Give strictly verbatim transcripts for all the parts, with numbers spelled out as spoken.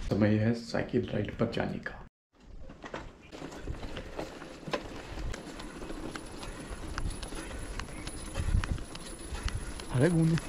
समय है cycle ride पर जाने का। अरे घूमने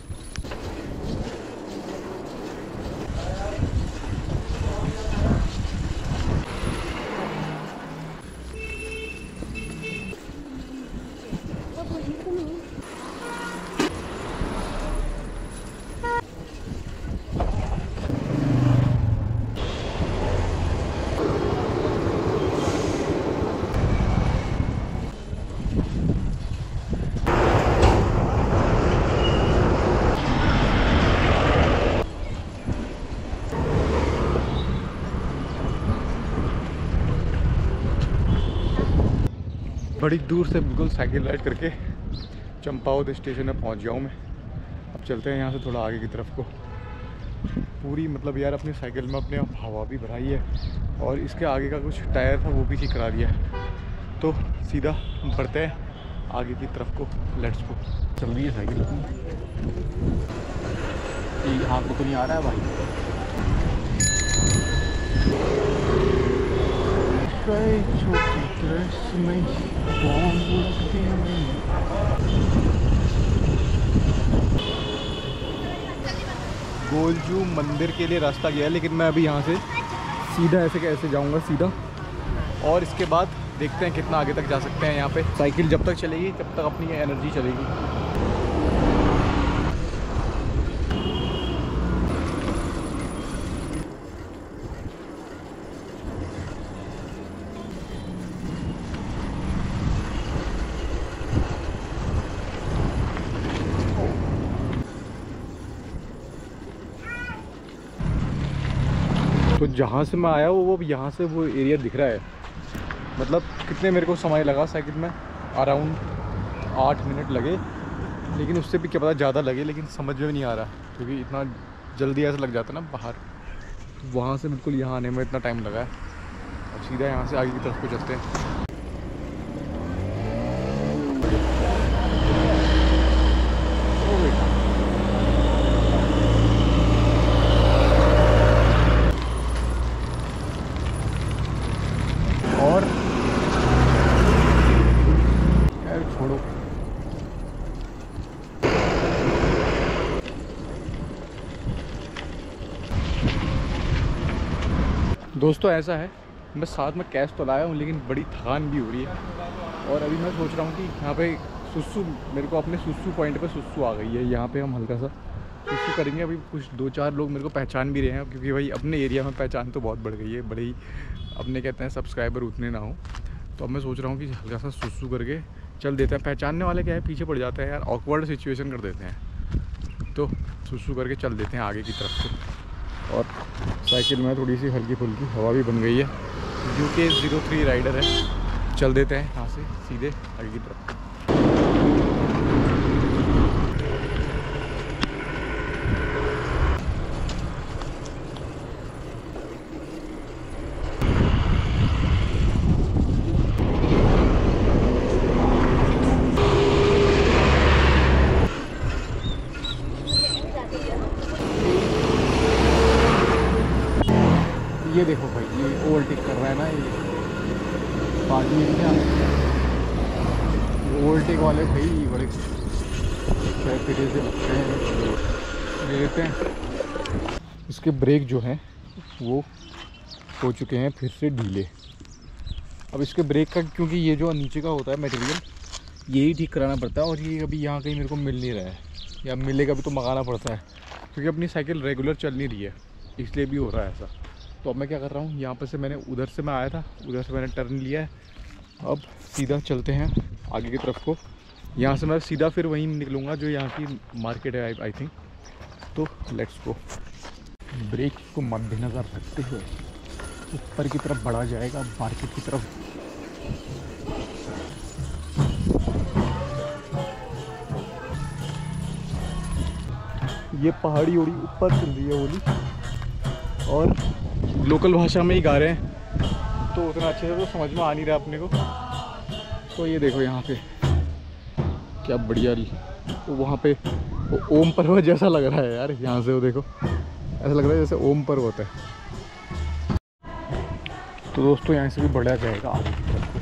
बड़ी दूर से बिल्कुल साइकिल राइड करके चंपावत स्टेशन में पहुंच गया हूँ मैं। अब चलते हैं यहाँ से थोड़ा आगे की तरफ को। पूरी मतलब यार अपनी साइकिल में अपने हवा भी भराई है और इसके आगे का कुछ टायर था वो भी ठीक करा दिया है। तो सीधा बढ़ते हैं आगे की तरफ को। Let's go. चल रही है साइकिल अपनी। हाथ को तो नहीं आ रहा है भाई। छोटी ड्रेस में गोलजू मंदिर के लिए रास्ता गया है, लेकिन मैं अभी यहाँ से सीधा ऐसे कैसे जाऊँगा सीधा, और इसके बाद देखते हैं कितना आगे तक जा सकते हैं। यहाँ पे साइकिल जब तक चलेगी तब तक अपनी एनर्जी चलेगी। तो जहाँ से मैं आया वो वो यहाँ से वो एरिया दिख रहा है। मतलब कितने मेरे को समय लगा साइकिल में, अराउंड आठ मिनट लगे, लेकिन उससे भी क्या पता ज़्यादा लगे, लेकिन समझ में नहीं आ रहा क्योंकि इतना जल्दी ऐसा लग जाता है ना बाहर। तो वहाँ से बिल्कुल यहाँ आने में इतना टाइम लगा है। अब सीधा यहाँ से आगे की तरफ को चलते हैं। और यार छोड़ो, दोस्तों ऐसा है मैं साथ में कैश तो लाया हूँ लेकिन बड़ी थकान भी हो रही है। और अभी मैं सोच रहा हूँ कि यहाँ पे सुसु, मेरे को अपने सुसु पॉइंट पे सुसु आ गई है। यहाँ पे हम हल्का सा सुसु करेंगे। अभी कुछ दो चार लोग मेरे को पहचान भी रहे हैं, क्योंकि भाई अपने एरिया में पहचान तो बहुत बढ़ गई है। बड़े ही अपने कहते हैं सब्सक्राइबर उतने ना हो, तो अब मैं सोच रहा हूँ कि हल्का सा सुसु करके चल देते हैं। पहचानने वाले क्या है पीछे पड़ जाते हैं यार, ऑकवर्ड सिचुएशन कर देते हैं। तो सुसु करके चल देते हैं आगे की तरफ से। और साइकिल में थोड़ी सी हल्की फुल्की हवा भी बन गई है। यू के ज़ीरो थ्री राइडर है। चल देते हैं यहाँ से सीधे आगे की तरफ। ये देखो भाई, ये ओवरटेक कर रहा है ना, ये बाजू में क्या ओवरटेक वाले भाई बड़े फिरे से लगते हैं, लेते हैं। इसके ब्रेक जो हैं वो हो चुके हैं फिर से ढीले। अब इसके ब्रेक का, क्योंकि ये जो नीचे का होता है मटेरियल यही ठीक कराना पड़ता है, और ये अभी यहाँ कहीं मेरे को मिल नहीं रहा है, या मिलेगा भी तो मंगाना पड़ता है, क्योंकि अपनी साइकिल रेगुलर चल नहीं रही है, इसलिए भी हो रहा है ऐसा। तो अब मैं क्या कर रहा हूँ, यहाँ पर से मैंने उधर से मैं आया था, उधर से मैंने टर्न लिया है। अब सीधा चलते हैं आगे की तरफ को। यहाँ से मैं सीधा फिर वहीं निकलूँगा जो यहाँ की मार्केट है आई थिंक। तो लेट्स गो। ब्रेक को मद्देनज़र रखते हुए ऊपर की तरफ बढ़ा जाएगा मार्केट की तरफ। ये पहाड़ी ओड़ी ऊपर चल रही है ओली, और लोकल भाषा में ही गा रहे हैं, तो उतना अच्छे से तो समझ में आ नहीं रहा अपने को। तो ये देखो यहाँ पे क्या बढ़िया, तो वहाँ पे वो ओम पर्वत जैसा लग रहा है यार यहाँ से, वो देखो ऐसा लग रहा है जैसे ओम पर्वत है। तो दोस्तों यहाँ से भी बढ़ा जाएगा आगे की तरफ।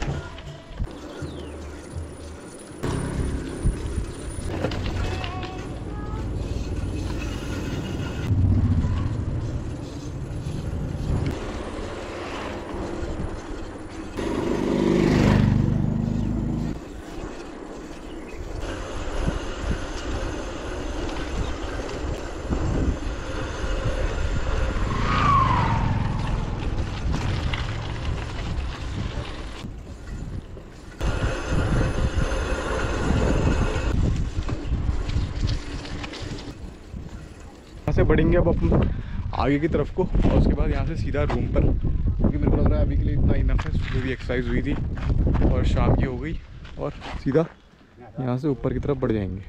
यहाँ से बढ़ेंगे अब अपन आगे की तरफ को, और उसके बाद यहाँ से सीधा रूम पर, क्योंकि मेरे को लग रहा है अभी के लिए इतना इनफ है। सुबह भी एक्सरसाइज हुई थी और शाम की हो गई, और सीधा यहाँ से ऊपर की तरफ बढ़ जाएंगे।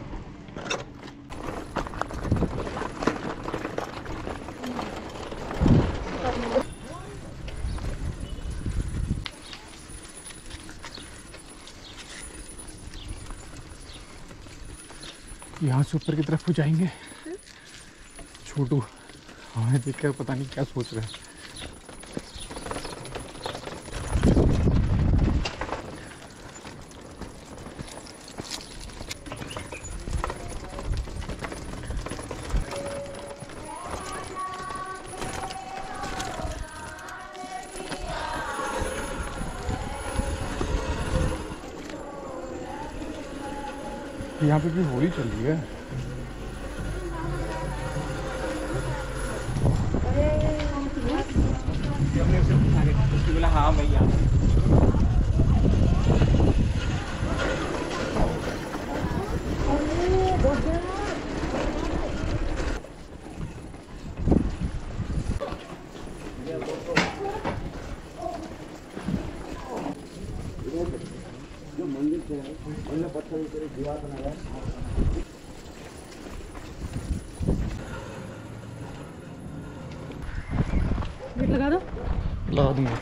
यहाँ से ऊपर की तरफ हो जाएंगे। छोटू हमें देख कर पता नहीं क्या सोच रहा है। यहाँ पे भी होली चल रही है। हाँ भैया जो मंदिर से है उन्होंने पत्थर के दीवार बनाया। गेट लगा दो। लगा दूंगा।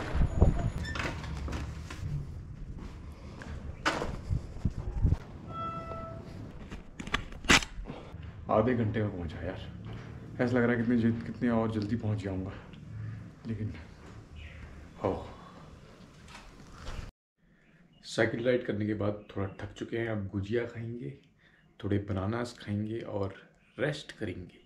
आधे घंटे में पहुंचा यार। ऐसा लग रहा है कितनी कितनी और जल्दी पहुंच जाऊंगा, लेकिन हो। साइकिल राइड करने के बाद थोड़ा थक चुके हैं। अब गुजिया खाएंगे, थोड़े बनानास खाएंगे और रेस्ट करेंगे।